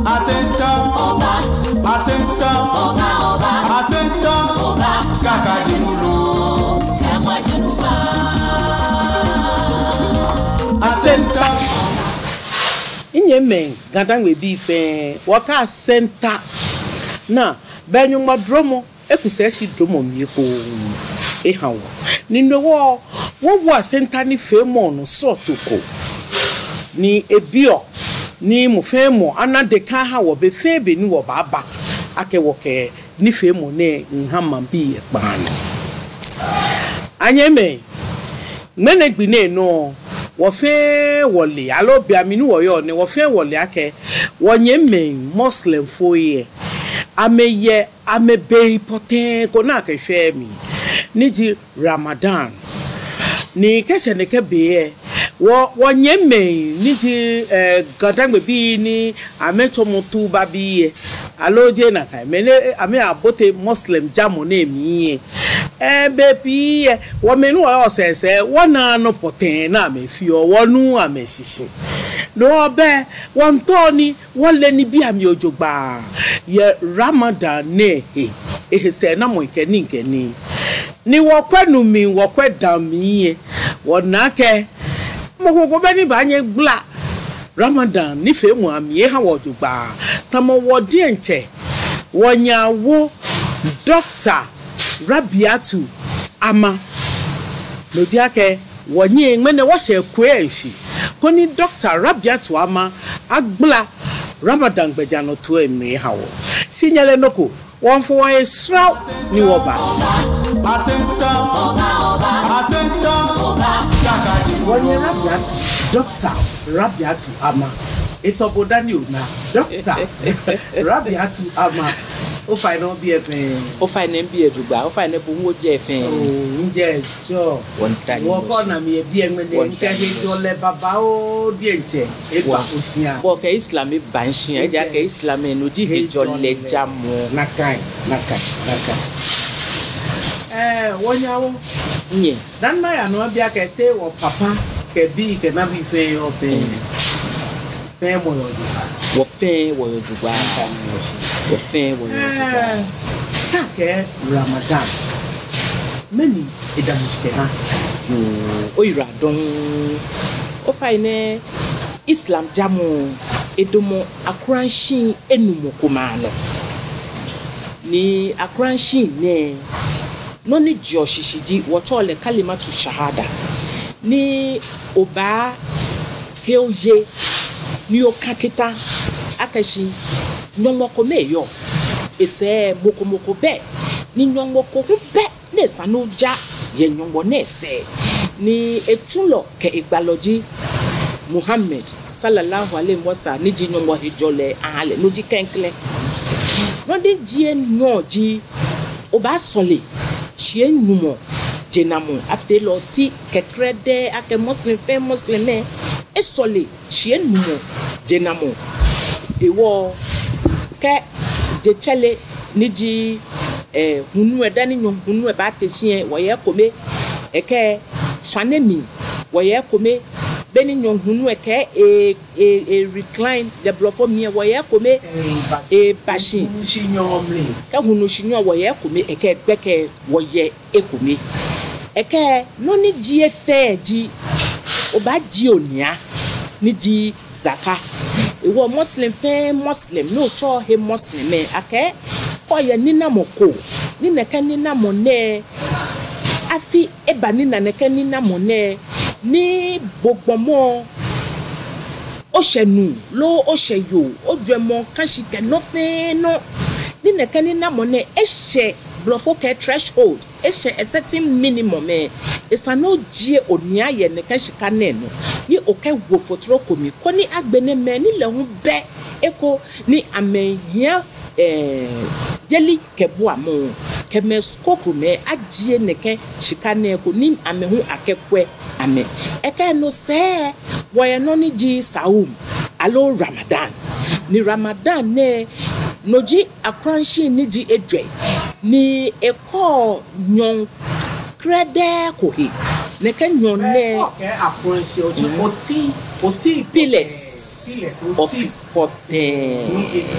Asenta Oba Asenta Oba Oba Asenta Oba Kakadimulo Kamwajunuba Asenta Inyemen gadangwe bi fe waka asenta na benyu madromo ekuseshi dromo mieko ehawo nino wo asenta ni femo no sotoko ni ebio ni mufemo anadeka ha wo be febe ni wo baba akewoke ni femo ne nhama bi ekpan anyeme menegbine no wo fe wole alo biaminu wo yo ne wo fe wole ake wonye men muslim foye ameye amebe poten ko na ke hwe mi ni ji Ramadan ni kese ne ke be wonye men ni ji gadangbe bi ni ametomotu ba bi alo je na kai mene ame abote muslim jamo na mi baby wo menu o sese wona no poten na me fi o wonu ameshishi no be won to ni wole ni bi ami ojogba ye Ramadan ne se na mo nkeni ni wo kwanu mi wo kweda mi wona ke mo gogo be ni ba nye gla Ramadan ni fe mu ami ha wo ojogba tamo wo di enche wonyawo doctor Rabiatu ama lodiake wonye ngene wo se kweshi koni doctor Rabiatu ama agbla Ramadan gbeja no to emi hawo sinyale noko won fo wa esra ni wo ba Asenta Asenta wonye Rabiatu doctor Rabiatu ama etoboda ni ona doctor Rabiatu ama o fa no bi efen o fa ne bi edugba o fa ne bo wo je efen nje jo wo ko na mi bi enmene nke he jo le baba o bi enche e ba osia bo ke islam ba nsia e ja ke islam no di he jo le jamo nakai wonyawo nye dan na ya no bia ke te wo papa ke bi ke na bi fe o pe mo yo wo fe wo yo dugba wo fe wo yo dugba ke Ramadan many edamuste ha o ira don o fa ine islam jamu edomo akuranshin enumo komano ni akuranshin ne no ni joshishiji wo tole kalimatu shahada ni oba heoje ni o kakita akashi nyomoko meyo ese mokomoko be ni nyomoko be ne sanoja ye nyombo nese ni etulo ke igbaloji Muhammad sallallahu alaihi wasallam ni ji nyombo hejole ale no di kenkle no di je noji oba sole chie numo jenamo after lo ti kekrede ake muslim fe muslime esole chie numo jenamo ewo ke je chele niji hunu edani nyo hunu e ba tehie wo ye kome eke swanemi wo ye kome beni nyo hunu eke recline the blofo mi wo ye kome bashin shinyomle ka hunu shinyo wo ye kome eke gbeke wo ye ekome eke no ni ji eteji oba ji onia ni ji zaka ewo muslim fe muslim no cho he muslim me ake ko ye nina moko ni neka nina mone afi eba nina neka nina mone ni bogbomo o senu lo o seyo o dwemo kan shike no fe no ni neka nina mone ehye blofo ke threshold ehye a certain minimum esa no gie onia ye neka shika neno ni oke wo fotro komi ko ni agbene me ni le hu be eko ni amehia jeli kebo amu keme skoku me agie neke shika ne ko ni amehu akekwe ame eke no se woye no ni ji saum alo Ramadan ni Ramadan ne noji akranshi ni ji edwe ni eko nyon krede kohi ne ke nyone okay approach oti pillars of his potem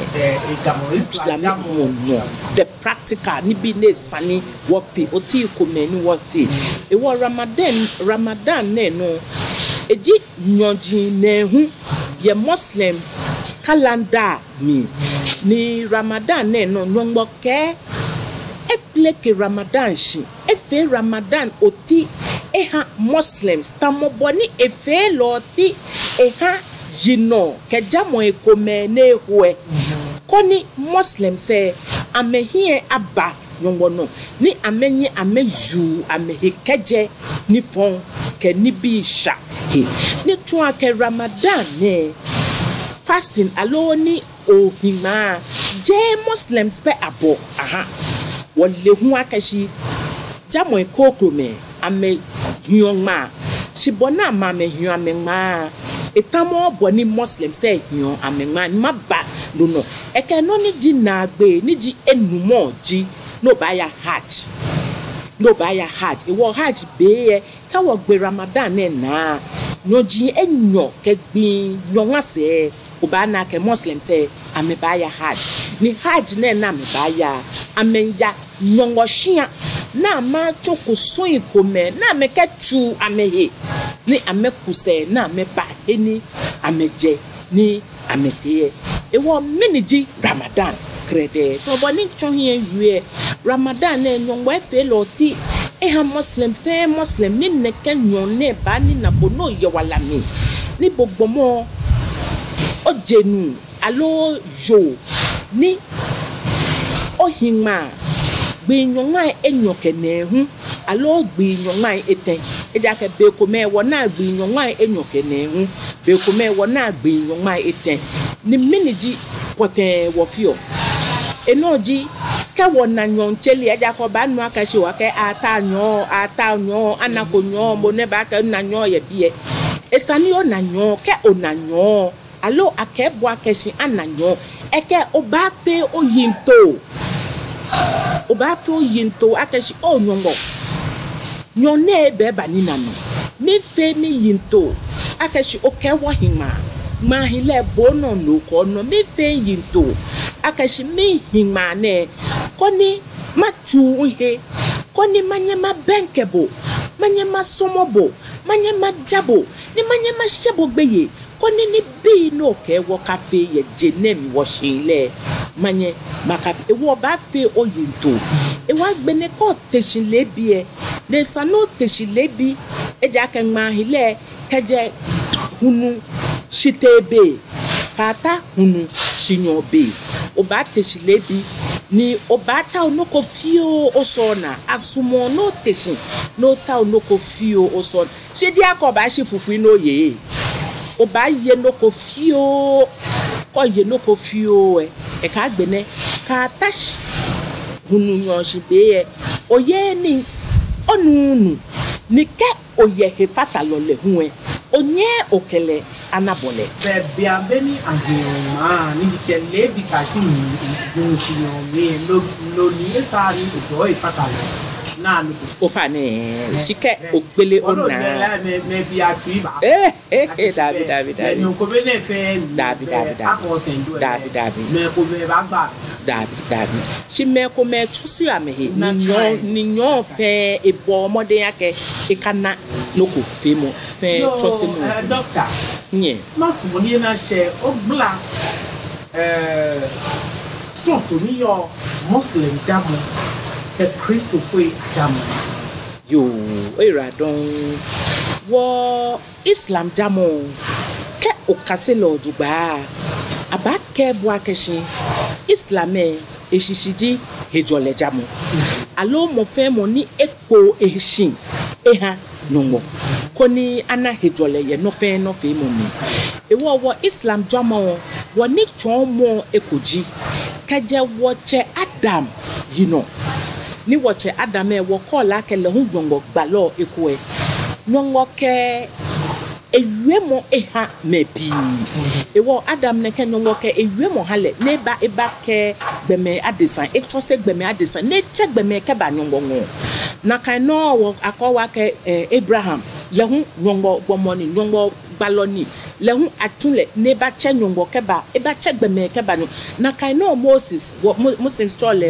Islamic movement the practical ni bi ne sani wo fi oti komeni wo fi e wo Ramadan ne no eji nyonji ne hu ye Muslim calendar mi ni Ramadan ne no nyongbo ke epleke Ramadan shi efe Ramadan oti eha Muslims tamoboni efe loti eha jino kejamo ekome ne hwe koni Muslims se amehie aba nyongbo no ni amenye ameju amehikeje ni fon ke ni bi sha ni twa ke Ramadan ne fasting alone ohima je Muslims pe abo wole hu akashi jamo ekokome ame hioma shibona ma me hioma ma etamo boni Muslim say hion amema ma ba no eke no ni ji na gbe ni ji enumo ji no ba ya hajj e wo hajj be ka wo gbe Ramadan na no ji enyo ke gbin nyo ase oba na ke Muslim say ame ba ya hajj ni hajj na me ba ya amenja nyongo shia na ma choko so ikome na me ketu amehe ni amekuse na ameba eni ameje ni amete e wo miniji Ramadan krede to boni chohie yue Ramadan na nyongo efe loti e ha Muslim ni neke nyone ba ni na bono ye wala mi ni bogbomo ojenu alo jo ni ohima gbinyonga enyoke nehu alo gbinyonga eten eja ke be ko me wona gbinyonga enyoke nehu be ko me wona gbinyonga eten ni miniji poten wo fio enoji ke wona nyoncheli eja ko ba nu akashi wa ke atanyo anakonyo mo ne ba ke nanyo ye bie esani onanyo ke onanyo alo akebo akashi ananyo eke obafe oyinto akashi nyongo nyone be banina no me fe me yinto akashi okewo hima ma hile bono no ko no me fe yinto akashi me hima ne koni matu he koni manyema benkebo manyema somobo manyema jabo ni manyema shebo gbeye koni ni bi no kewo cafe ye jenem wo shinle manye makafi ewo ba fe oyinto ewa gbene ko teshilebi le sano teshilebi eja kan ma hile keje hunu shitebe kata hunu shinyobe oba teshilebi ni obata onoko fio osona asumo no teshin no ta onoko fio osona shedi akoba shi fufu ino ye oba ye noko fio ko ye noko fio e ka gbene ka tash hunu nyo shibe oye ni onunu ni ke oye he fata lole hu onye okele anabole be abeni agema ni tele bi kashi ni shi yo me lo ni esa ni do ifata lo na mi o fa ne shike ogbele ona me bi atu ba David ni ko be ne fe David me ko be ba gba David shi me ko me tusi amehe ni nyo fe ebo mode yake ikana noko fe mo fe tusi mo doctor nye masu mo ni na she ogbla so to ni yo Muslim jamu ke Kristo foi jamu yo era don wo Islam jamu ke okase lo jugba aba ke bo akeshi Islam eshishiji hejole jamu alo mo fe mo ni epo ehshin eha nongo koni ana hejole ye no fe mo ni ewo Islam jamu wo ni chomo ekoji kaje wo che Adam ni woche Adam wo kola kele hu gbongo gbalo ekwe nyongo ke ewemo eha mebi ewo Adam ne ke nyongo ke ewemo hale ne ba eba ke gbeme adesan etose gbeme adesan ne che gbeme ke ba nyongo ngo na kan no wo akọwa ke Abraham le hu nyongbo gbomoni nyongbo gbaloni le hu atunle ne ba che nyongbo keba e ba che gbeme keba no na kan no Moses Muslims tole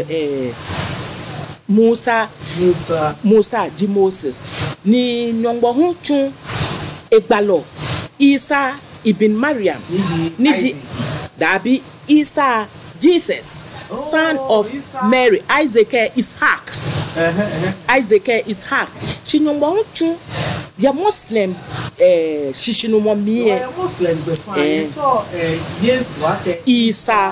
Musa di Moses ni nyongbo hu tun egbalo Isa ibn Maryam ni di dabi Isa Jesus son of Mary Isaac Ishaq Shinyongbo hu tun ya Muslim shishinu mo mi ya Muslim be fine so yes wake Isa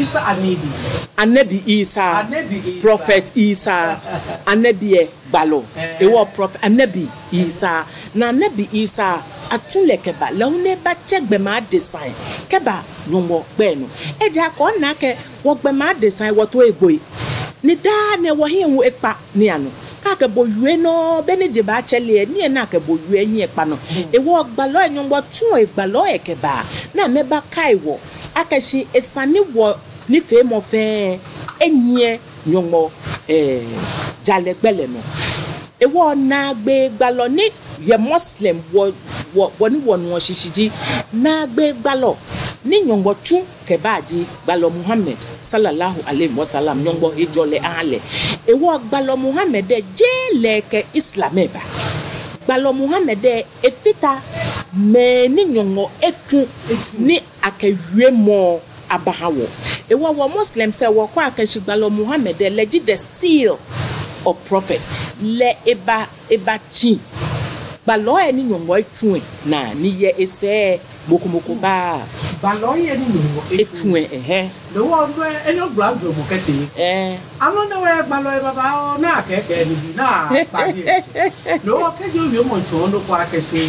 Anabi Isa prophet Isa Anabi balo ewo prophet Anabi Isa na Anabi Isa atule keba la une ba chegbe ma design keba nyombo gbe no eja ko na ke wo gbe ma design wo to egboyi ni da ne wo hin wu epa ni ano ka ke boyue no be ni je ba chele ni na ke boyue yin epa no e wo gbalo nyombo tun egbalo ekeba na me ba kai wo akashi esani wo ni fe mo fe enye nyombo jale gbele no e wo na gbe gbalo ni ye Muslim wo ni wonu shishiji na gbe gbalo ni nyongbo tun kebaji gbalo Muhammad sallallahu alaihi wasallam nyongbo ejole ale e wo gbalo Muhammad de jele ke islameba gbalo Muhammad de efita me ni nyongbo etu ni akehwe mo abahawo e wo Muslim say wo kwa akashi gbalo Muhammad de legit the seal of prophet le eba chi balo eni nyongbo etun na ni ye ese bokumoko ba balo ye ni nyongbo etun no wo no enyo gbagbo mo kete amo no we balo e baba o na keke ni bi na pagi no kejo mi o mo ton do kwa kese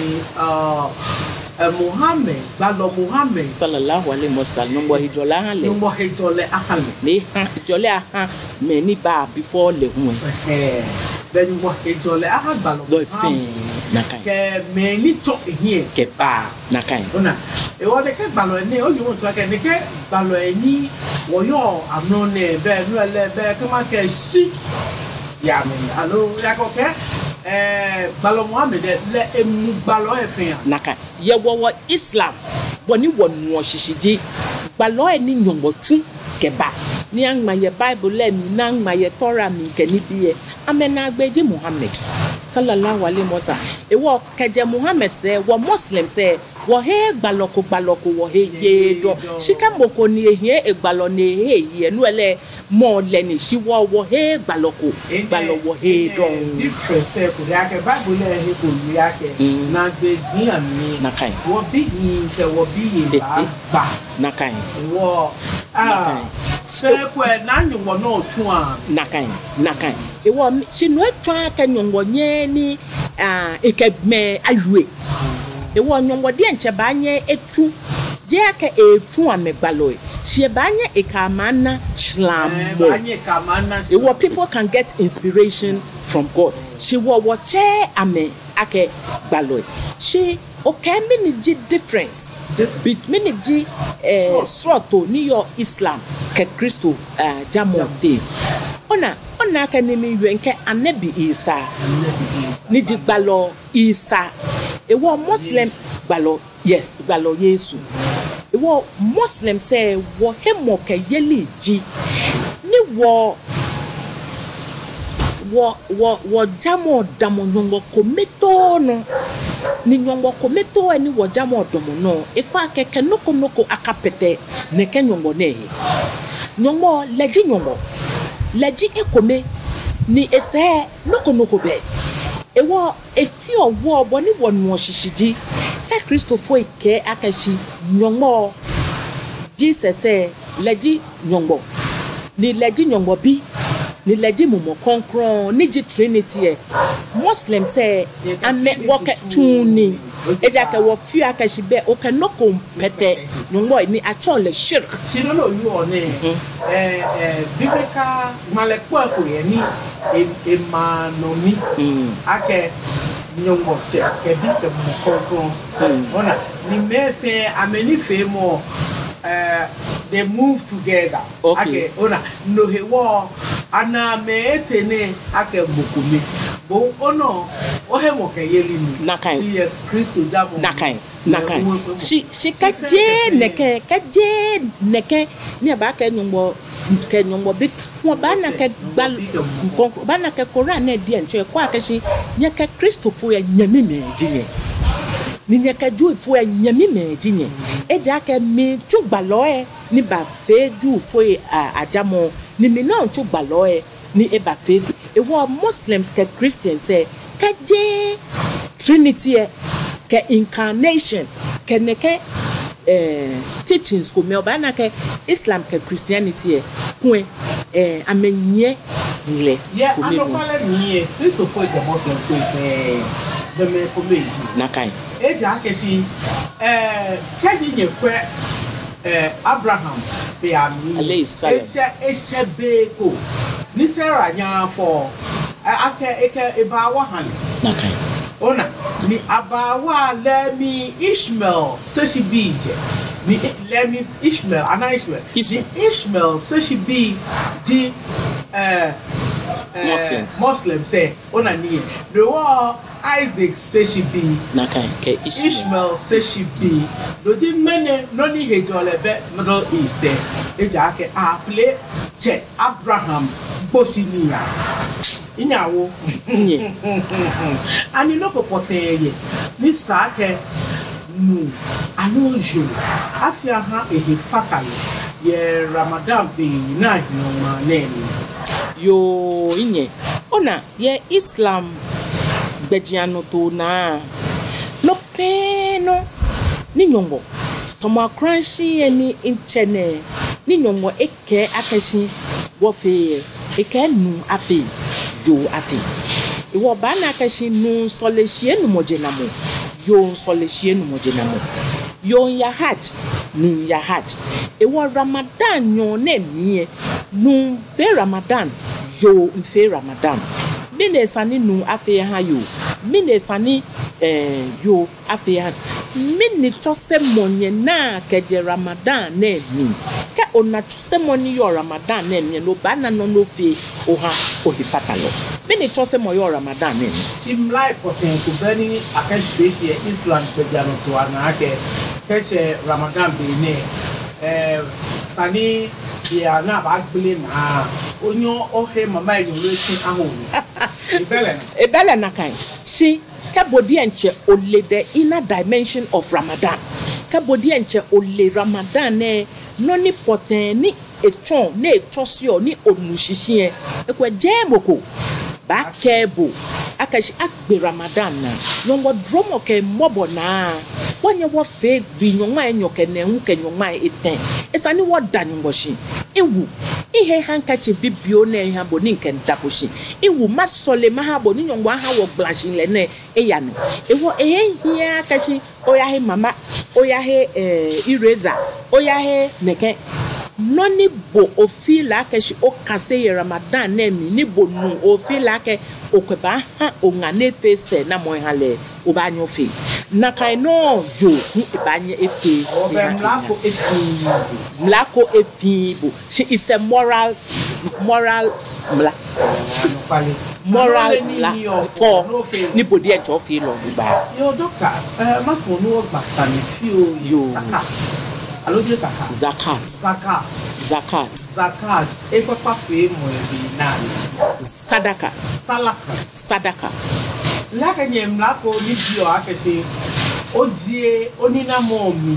Muhammad sallallahu alaihi wasallam numbo hijole ahale ni hijole aha me ni ba before le hu then mo hijole aha gbalo do fin nakai ke me ni to here ke ba nakai ona e wo de ke gbalo ni o yo mo to ke ni ke gbalo ni wo yo amno ne be nu le be ke ma ke si ya me alo ya ko ke gbalo Muhammad le emu gbalo efin naka ye wo Islam boni wonu shishiji gbalo ni nyongbo tu keba ni angma ye Bible le mi na angma ye Torah mi ke ni biye amena agbeji Muhammad sallallahu alaihi wasallam e wo keje Muhammad se wo Muslim se wo he gbaloko wo he ye do shika moko ni ehie egbalo ni he nu ele mo le ni siwo wo he gbaloko wo he do difference ko ya ke Bible le he ko ya ke na gbe ni ami nakai wo bi ni ke wo bi ye ba nakai wo se ko na ni wo no tun a nakai e wo si no twa ka nyongo nye ni ekebme ayue e wo nyongo de enche ba nye etu je ka etu amegbalo she ba nye ekamana shlamo e wo people can get inspiration from God she wo che ame ake gbalo she okay miniji difference between miniji sroto ni yo Islam ke Kristo jamote ona ka ni mi yenke Anabi Isa ni ji gbalo Isa e wo Muslim gbalo yes gbalo Yesu e wo Muslim say wo hemo ke yeli ji ni wo jamo damo nyongo kometo no ni nyongo kometo eni wo jamo domo no e kwa keke noko akapete ne ke nyongo ne nyongo leji ekome ni ese noko be e wo efi owo bo ni wonu shishiji e Christopher ike akashi nyongo Jesus leji nyongo ni leji nyongo bi ni leji mumo konkron ni ji Trinity Muslim say ame woke tuni eja ke wo fi akashi be o ke noko pete nyongo ni achole shirk sino no you one biblical malekwa ko ye ni emanomi ake nyongo che ke bi ke mo konkron ona ni mefe ameni fe mo they move together okay ona no he wo ana me etene ake bokumi bo ono o he mo ke yeli ni Nakai. ti ye Kristo jabo nakan si kaje neke ni ba ke nyombo big mo ba na ke gbal ba na ke Quran na di enche kwa ke si nya ke Kristo fo ya nyame menjinye ni nya ke ju fo ya nyame menjinye e ja ke mi tu gbalo e ni ba fe ju fo ajamo ni mi na tu gbalo e ni e ba fe e wo Muslims ke Christians e kaje Trinity e ke incarnation ke neke teachings ko me obana ke Islam ke Christianity e kun amenye le yeah anopale ni Kristo fo the Muslim fo the me community nakai e ja ke si kaji nye kwe Abraham be ami alayhi salam eshe beko ni Sarah nya for ake ebawa han nakai ona ni abawa lemi Ishmael so she be ni lemi Ishmael ana Ishmael ni Ishmael so she be the Muslims say ona ni the war Isaac say she be nakai ke Ishmael say she be do di mene no ni hejole be Middle East e ja ke a play che Abraham bosinia inyawo nye ani loko poteye ni sake mu anojo afia ha ehe fatale ye Ramadan be na nyoma neni yo inye ona ye Islam bejiano to na no peno ni nyongo tomo kranshi eni inchene ni nyongo eke akashi wo fe eke nu afi yo afi iwo bana kashi nu soleshie nu mojenamo yo soleshie nu mojenamo yo ya hajj nu ya hajj iwo Ramadan yo ne nie nu fe Ramadan yo mfe Ramadan mine sani nu afi ha yo mine sani yo afi ha mini chose monye na keje Ramadan ne ni ka ona chose monye yo Ramadan ne ni no bana no fi oha ohipatalo mini chose mo yo Ramadan ne ni simlai poten ku bani akashwe Islam pejano to anake keche Ramadan be ne sani ya na ba gbele na onyo ohe mama yo letin aho ebele na kan si kabodi enche ole the inner dimension of Ramadan kabodi enche ole Ramadan ne no ni poten ni echon na echosio ni onushishi ekwe jemoko ba kebo akashi akbe Ramadan na yongo dromo ke mobo na wanye wo fe bi nyonwa enyoke na hu ke nyonwa eten esani wo danimboshi ewu ihe hankachi bibio na ihe bo ni nke ndaboshi ewu masole mahabo ni nyonwa ha wo blashin le na eyano ewo ehia akachi oyahe mama oyahe eraser oyahe neke noni bo ofila keshi okase Ramadan na mi ni bo nu ofila ke okweba ha ongane pese na mo hale obanyo fi na kai no jo hu ibanye efe mlako efibo she is a moral for nibodi e jo fi lo duba yo doctor maso no gbasani fio yo aloje zakat e papa fe mo bi na sadaka laka nyem lako ni bio akese odie onina mo mi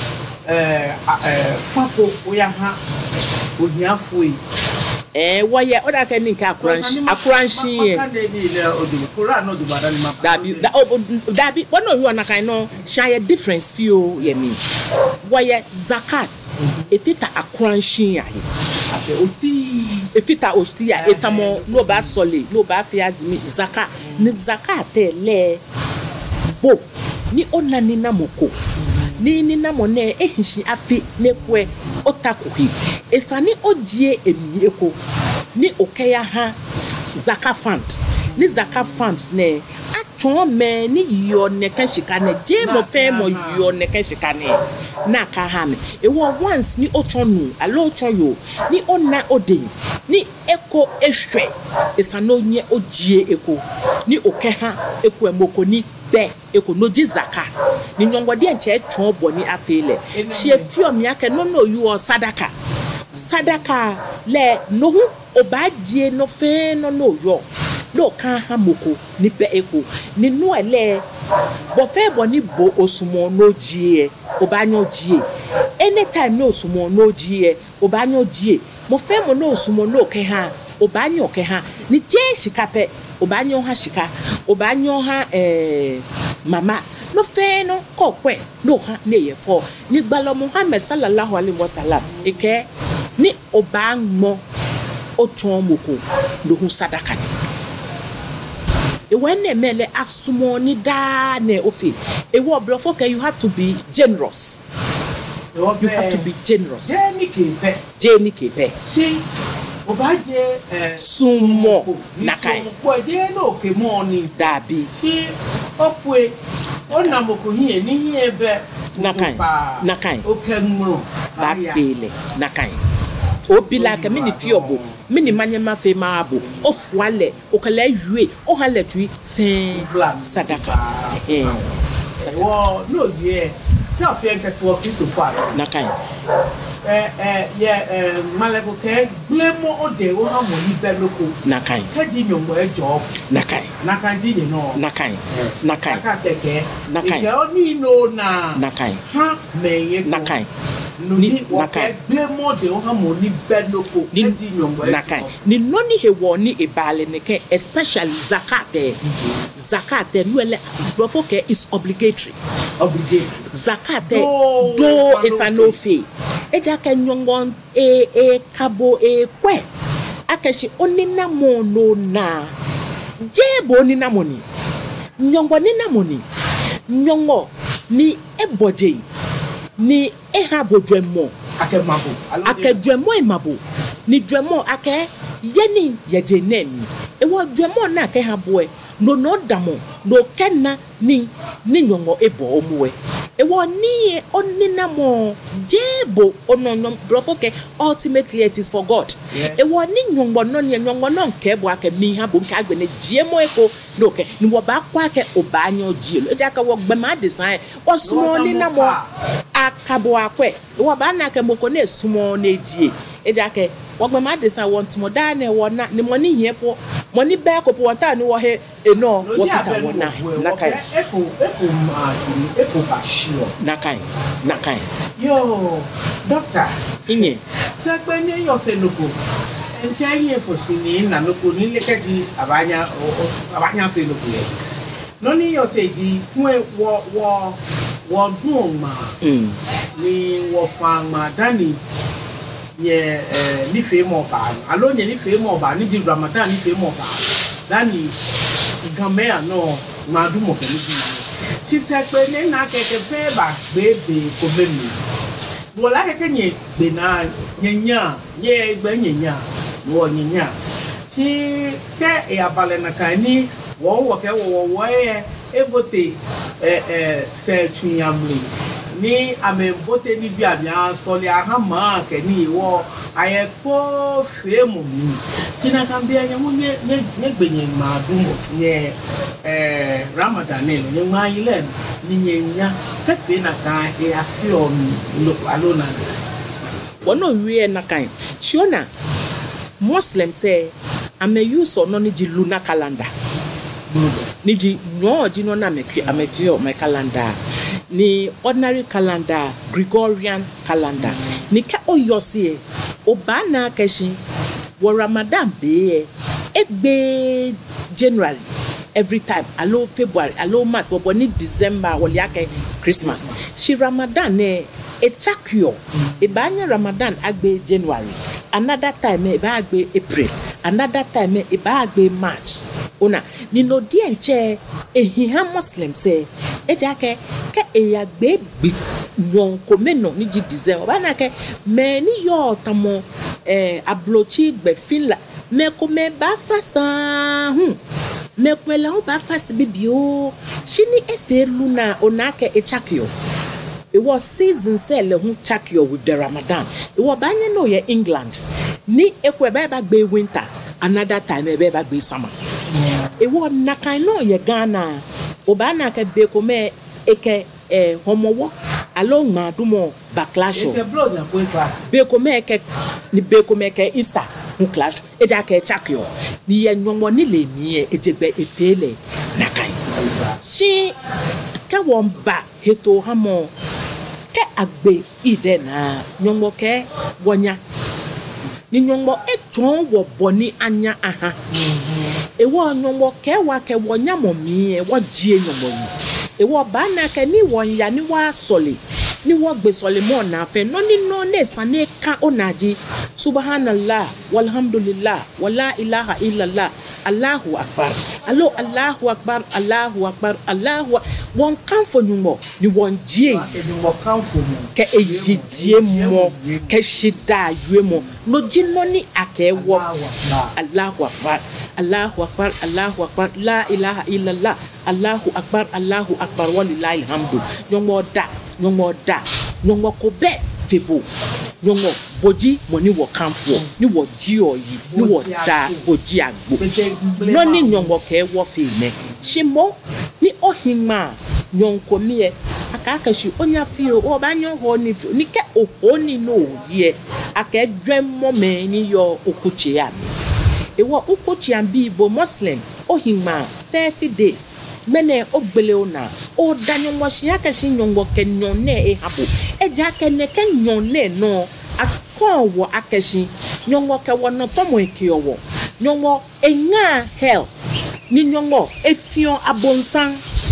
fapo oya ha onia foi waya oda ka ni ka akuranshi e Quran no do badani ma dabi wono wi ona kan no share difference fio ye mi waya zakat efita akuranshi aye efita ostia etamo no ba sole no ba fi azimi zakat ni zakat le bo ni ona ni namoko ni namone ehinshi afi nekwe otakuhi esani ojie emieko ni okeya ha zakat fund ne chon me ni yo ne kan shika ne je mo fe mo yo ne kan shika ne na ka ha me e wo once ni o chon nu alo chon yo ni ona ode ni eko ehwe esano nye ogie eko ni okeha eko emoko ni be eko no jizaka ni nyongwade enche chon boni afele chi efio mi ake no you sadaka le no hu obadie no fe no yo no kan ha moko ni be eko ni no ele bo fe boni bo osumo no jie obanyo jie anytime no osumo no jie obanyo jie mo fe mo no osumo no ke ha obanyo ke ha ni je shika pe obanyo ha shika obanyo ha mama no fe no kokwe no ha ne ye fo ni gbalo Muhammad sallallahu alaihi wasallam eke ni obanmo ochon moko do hu sadaka ni e when mele asumo ni da ne ofi e wo blofo ke you have to be generous. You have to be generous. Jenny kepe. Si obaje sumo nakai. Ko je no ke mo ni dabi. Si opwe ona moko hie ni hie be nakai. O kenmo ba pele nakai. Obila ke mini fiobo mini manyama fe maabo ofuale okale yue o hale tui fe sadaka wo no ye ka fe nke to Kristo fa nakai maleko ke glemo ode wo ha mo ni beloko nakai ka ji nyombo e job nakai ji ni no nakai ka teke nakai ke oni no na nakai ha me ye nakai ni nakai glemo de wo ha mo ni beloko ka ji nyombo e nakai ni noni he woni ebale ne ke especially zakate nuele before ke is obligatory zakate do is an ofi eja ka nyongon kabo kwe akashi onina mono na jebo onina moni nyongo nina moni nyongo ni eboje ni ehabo dwemo akadwemo emabo ni dwemo ake yeni yejenemi ewo dwemo na ake habo no damo no kenna ni nyongo ebo omuwe ewo ni onina mo jebo onono brofoke ultimately it is for God ewo ni nyongo no nke bo ake mi ha bo nke agbene jiemo eko no ke ni wo ba kwa ke obanyo jielo eja ka wo gbema design osumo ni na mo akabo akwe wo ba na ke moko na esumo na ejie eja ke wo gbema design want mo da na wo na ni mo ni hiepo mo ni be ko po wanta ni wo he eno wo kita wo na kai eko bashio nakai yo doctor inye sekpe ni yo se loko nke ihe fosini na loko ni lekeji abanya fe loko ye no ni yo se ji kwe wo dun ma ni wo fa ma dani ye ni fe mo ba alo nye ni fe mo ba ni ji Ramadan ni fe mo ba dani gamea no ma du mo ke ni she said pe ni na keke pe ba bebe ko be mi wo la keke nye be na nyenya ye gbe nyenya wo nyenya ti ke e abale na kan ni wo ke wo ebote se tunyamli ni amebote ni bia bia sole ahama ke ni wo ayepo femu ni tina kan bia nye gbenye ma du nye Ramadan ni ma ile ni nyenya ke fe na kan e afio lo alona wono wie na kan shiona Muslim say ame use ono ni ji lunar calendar ni ji no ji no na amefio my calendar ni ordinary calendar Gregorian calendar ni ka oyosie obana keshi wo Ramadan be egbe January every time alo February alo March wo ni December wo liake Christmas shi Ramadan e chakyo e banya Ramadan agbe January another time e ba agbe April another time e ba agbe March ona ni no di enche ehiha Muslim say ejake ke eyagbe bi yon komeno ni ji December ba na ke me ni yo tamo ablochi gbe finla me ko me ba fasta me kwela o ba fast bibio shini efe luna onake echakio it was season sell hu chakio with the Ramadan it was banye no ye England ni ekwe ba gbe winter another time e ba gbe summer it was nakai no ye Ghana obana ke be ko me eke homowo along ma dumo backlash e blood na go class be ko me ke Easter mu clash e ja ke chakio ni ye nwomo ni le mi e jegbe efele nakai shi ke won ba heto hamo ke agbe ide na nwomo ke wonya ni nwomo e jon wo boni anya aha ewo nwomo ke wa ke wonya mo mi e wo jie nwomo ni ewo ba na ke ni wonya ni wa sole ni wo gbe sole mo na fe no ni no ne sane ka onaji subhanallah walhamdulillah wala ilaha illallah allahu akbar allahu akbar allahu akbar allahu won kan fo nyumo ni won jie wo kan fo mo ke ejijie mo ke shida yue mo no jinno ni akewo allahu akbar allahu akbar allahu akbar la ilaha illallah allahu akbar walillahi alhamdu nyongo da nyongo ko be febo nyongo boji mo ni wo kan fo ni wo ji oyi ni wo da boji agbo no ni nyongo ke wo fe me shimo ni ohima nyonko mi akaka shi onya fi o ba nyon ho ni ke o ni no ye ake dwemmo me ni yo okuche ya mi ewo okuche am bi bo Muslim ohima 30 days mene ogbele ona o danyo mo shi ake shi nyongo ke nyonne e hapo e ja ke ne ke nyonne no akon wo ake shi nyongo ke wo no tomo eke owo nyongo enya hell ni nyongo efion abonsan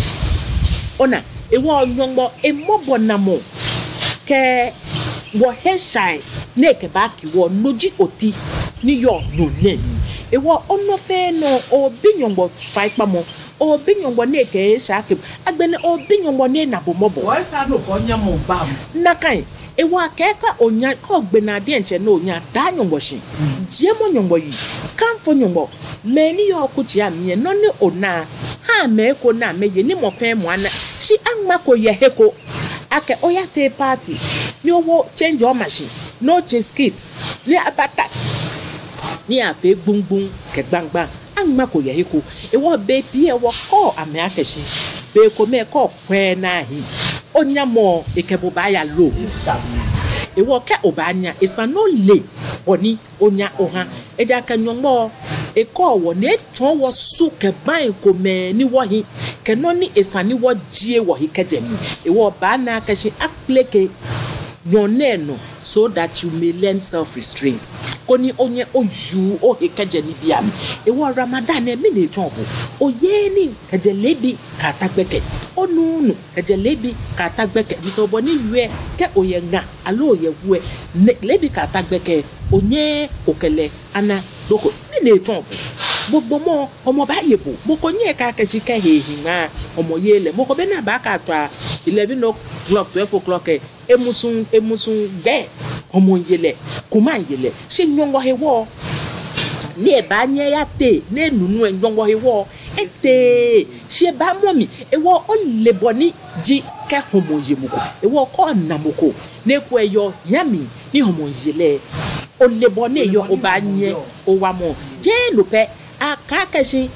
ona ewo nyongo emobo namo ke wo heshai neke baki wo noji oti ni yo nyonne ewo ono fe no obi nyongo faipa mo obi nyongo neke shake agbene obi nyongo ne nabomobo wo sa no ko nya mo ba nakai ewo akeka onya ko gbena de nche no onya da nyongo shi jiemo nyongo yi kanfo nyongo meni yo kuchi amie no ni ona ha me ko na meye ni mo fe mo ana shi anma ko ye heko ake oya fe party ni owo change your machine no change kit ni abata ni afe gbungbun ke gbangba anma ko ye heko ewo be bi ewo ko ame akeshi be ko me ko kwe na hi onya mo ekebo ba ya lo ewo ke obanya isa no le oni onya oha eja kanyonmo eko wo ne twon wo su ke ban ko me ni wo hi ke no ni isa ni wo jie wo hi kejemi ewo ba na kashi apleke yoneno so that you may learn self restraint koni onye oju o he kejeni biam ewo Ramadan e mi ne twonbo oye ni kejelebi katagbeke onunu kejelebi katagbeke bitobo ni yue ke oye nga alo ye wu lebi katagbeke onye okele ana doko mi ne twonbo gbogbo mo ọmọ ba yebo mo ko nye ka keshi ke hehinga ọmọ yele mo ko be na ba ka twa 11 o'clock 12 o'clock emusun gbe ọmọ yele kuma yele se nyongo hewo ni e ba nye ya te ne nunu nyongo hewo ete se ba momi ewo o le boni ji ke homo yemuko ewo ko namoko ne ku eyo yami ni homo yele o le boni yo o ba nye o wa mo je lo pe akakashi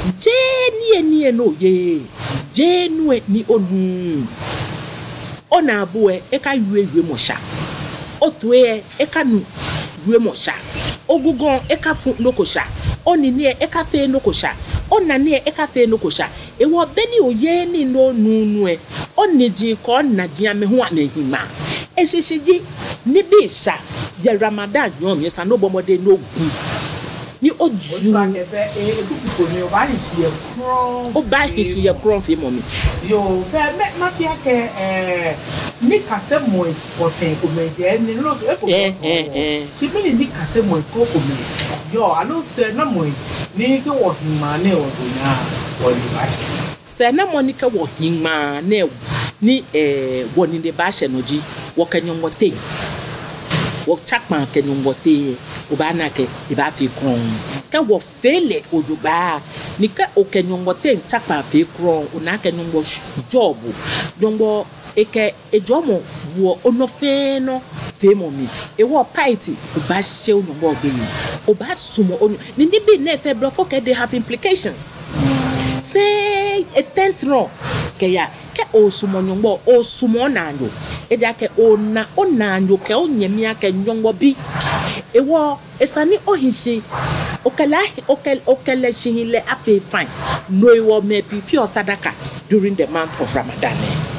je no ye je nu ni onu ona abue e ka yue mo sha otu e ka nu yue mo sha ogugon e ka fun loko sha oni ni e ka fe loko sha ona ni e ka fe loko sha ewo beni oye ni no nu e oni ji ko na ji ame hu anehima e sisiji ni bi sha ye Ramadan yo mi sa no bomode no gu ni oju o ba hisi ye kron fi mo mi yo be ma fi ake ni kase mo poten ko meje ni lo e ko si bi ni kase mo ko me yo alo se na mo ni ke wo hima ne o do na wo ni ba se na mo ni ke wo hima ne ni wo ni de ba she no ji wo kanyo ngote wo chakman kanyo ngote o ba na ke e ba fi kon ka wo fele ojuba nika okenyongo ten chapa fe kro una kenyongo job nyongo eke ejomo wo onofe no fe momi e wo paiti oba she nyongo obeyi oba sumo onu ni bi na fe blofo ke they have implications fe a tenth no ke ya ke osumo nyongo osumo nanyo eja ke onanyo ke onyemia ke nyongo bi ewo esani ohishi okele shihile ape fine no ewo mepi fi osadaka during the month of Ramadan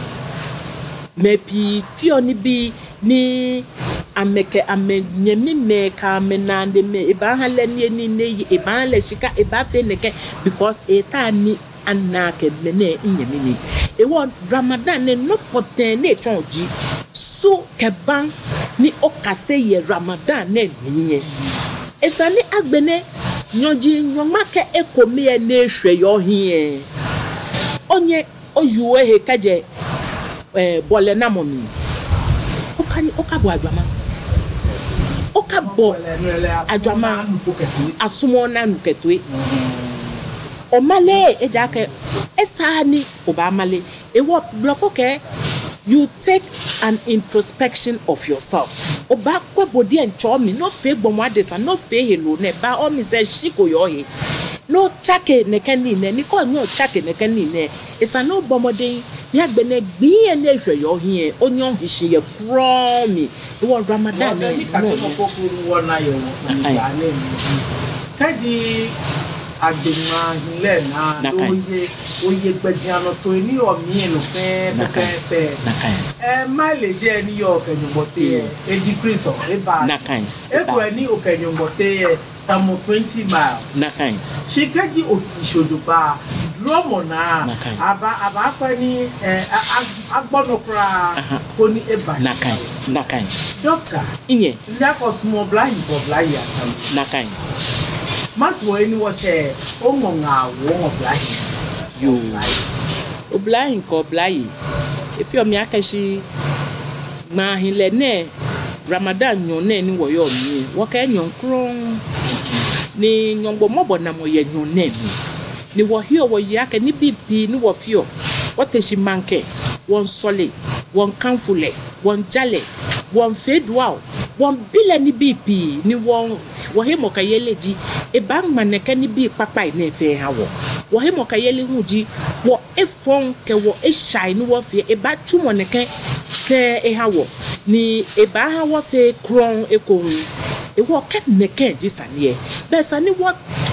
mepi fi oni bi ni ameke amenyemi meka menande me eba hale ni ne eba le shika eba fe neke because eta ni anake mene inyemi ni ewo Ramadan ne no poten ne chonji so keban ni okase ye Ramadan ne niye esani agbene nyonji nyomake ekomi e na ehwe yo hie onye oyuwe he kaje bole na momi okani okabo adwama okabo adwama asumo na nuketwe omale ejake esani obamale ewo blofoke you take an introspection of yourself oba kwebodi enchomi no fe gbonwa desa no fe helo ne ba o mi se shiko yo he no chake ne kani ne ni ko nyo chake ne kani ne isa no bomode ni agbene gbi ene ehwe yo he onyo hihye ye kromi wo Ramadan ne no kaji agbema ile na oye gbejiano to ni o mi eno fe ma le je ni yo kenyumbote e decrease o e ba ego ni o kenyumbote tamo 20 miles nakan shikaji o ishodupa dromo na aba kwa ni agbonokra ko ni e ba nakan doctor inye ndako small blind for blind asam nakan Maswo eni wo she omonga wo oblai yo oblai ko oblai efi o mi akashi ma hinle ne Ramadan nyon ne ni wo yo mi wo ka nyon kron ni nyongbo mobo na mo ye nyon ne mi ni wo hio wo ya ka ni bibi ni wo fio wo teshi manke won sole won kanfule won jale won fedwa won bile ni bibi ni won wo he mo ka yeleji e bang maneke ni bi papa ina fe ha wo wo he mo ka yele huji wo e fon ke wo e shai ni wo fe e ba tumo neke ke e ha wo ni e ba ha wo fe kron e ko e wo ke neke ji sanie be sani wo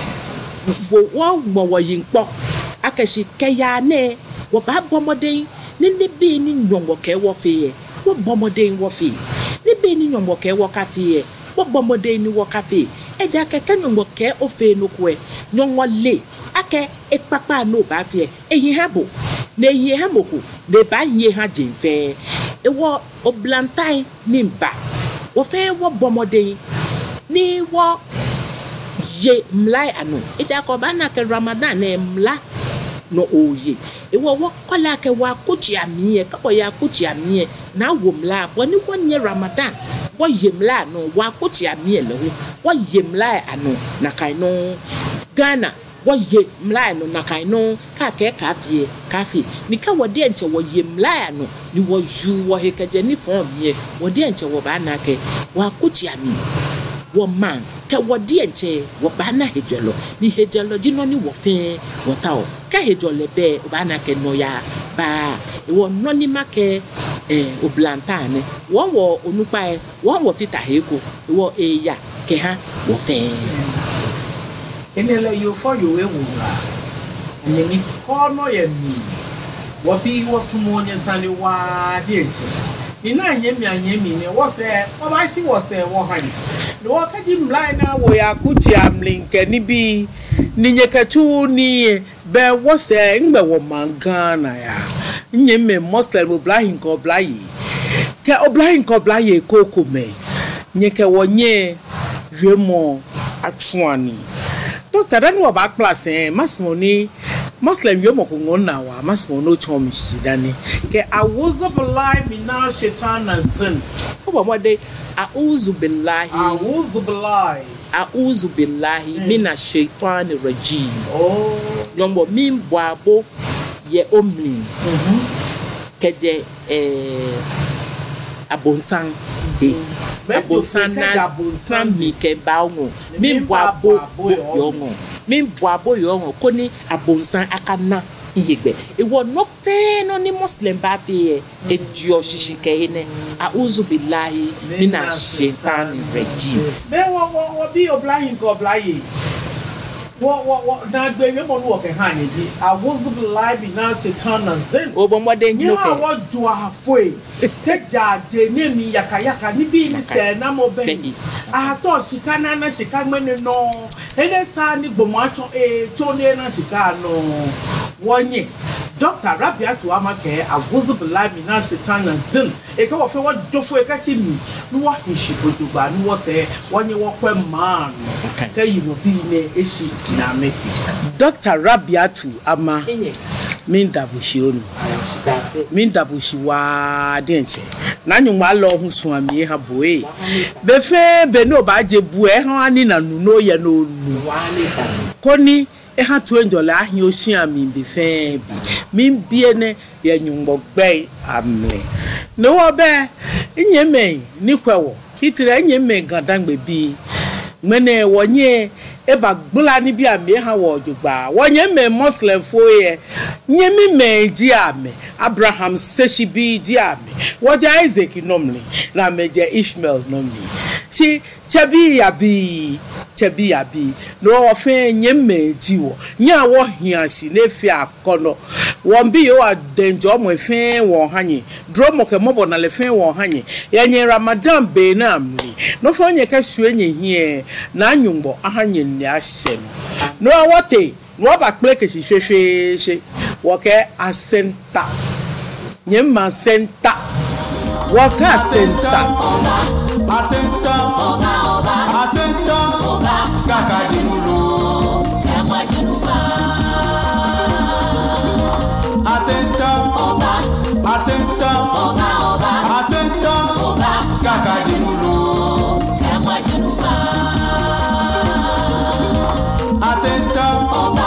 wo yinpo akashi ke ya ne wo ba bomoden ni bi ni nyongo ke wo fe ye wo bomoden wo fe ni bi ni nyongo ke wo ka fe ye wo bomoden ni wo ka fe eja keke nyongo ke ofe no kwe nyongo le ake ekpapa no ba fie eyin habo na eyin hamoko na ba yin ha jenfe ewo oblantai nimba wo fe wo bomoden ni wo ye mlai anu eja ko ba na ke Ramadan na mla no oye ewo wo kola ke wa kuchi amie ka ya kuchi amie na wo mla bo ni wo nye Ramadan wo yemla no wa kuchi amie le wo yemla anu na kai no Ghana wo yemla no na kai no ka ke kafi ni ka wo de nche wo yemla anu ni wo ju wo he ka je ni fon mie wo de nche wo ba na ke wa kuchi amie wo man ke wo de nche wo ba na hejolo ni hejolo di no ni wo fe wo ta o ka hejolo be ba na ke no ya ba wo no ni make oblantane won wo onupa e won wo fita heko wo eya ke ha wo fe enele yo for yo ewura anyemi ko no ye mi wo bi wo sumo onye sane wa de eche ina anyemi ne wo se wo ba shi wo se wo han no wo ka di mlai na wo ya kuchi amlinke ni bi ni nyekatu ni be wo se ngbe wo mangana ya nyeme Muslim oblahin ko oblayi ke oblahin ko oblayi koko me nyeke wonye remo atwani doctor dan wo ba class masmo ni Muslim yo mo ko ngona wa masmo no chomi shidani ke awuzu billahi minash shaitanir rajim ko mo de a'udhu billahi minash shaitanir rajim nyombo mimboabo ye omlin keje abonsan abonsan na abonsan mi ke bawo mimboabo yongo koni abonsan akana yegbe iwo no fe no ni muslim ba fi edio shishike ine auzu billahi minash shaitani rajim me wo bi oblayin ko oblayin wo na gbe we mo wo ke han yi auzu billahi minash shaitani zin o bo mo de nyo ke wo ju afoi te jaje ne mi yakayaka ni bi ni se na mo be ato shika na shika mene no ene sa ni gbomo acho cho ne na shika no wonye Dr. Rabiatu Amake Awuzu Bilami na Satan Zin e ka wo fe wo dofo e ka si mi no wa hishi bodugba no wo se wonye wo kwa man ka yi no bi ne eshi na me Dr. Rabiatu Ama minda bushi wa denche na nyuma lo hu so ami ha boe be fe be no ba je bu e han ani na nu no ye no nu koni e ha to enjola ahia osia mi be fe bi mi bie ne ye nyumbo gbe amle no wo be nyeme ni kwewo kitire nyeme gadangbe bi mene wonye eba gbula ni bi ame ha wo jugba wonye me muslim foye nyemi me ji ame Abraham seshi bi ji ame woja Isaac nomli na meje Ishmael nomli shi chebi yabi no ofe nyeme ji wo nya wo hiashi na fi akono won bi yo adenjo mo fe won hanye dromo ke mobo na le fe won hanye yenye Ramadan be na amli no fo nye ka suenye hie na anyumbo ahanye ni ahye no wote no ba kple ke hwehwe wo ke asenta nyema senta wo ka asenta Kakajimulo Asenta Kakajimulo Asenta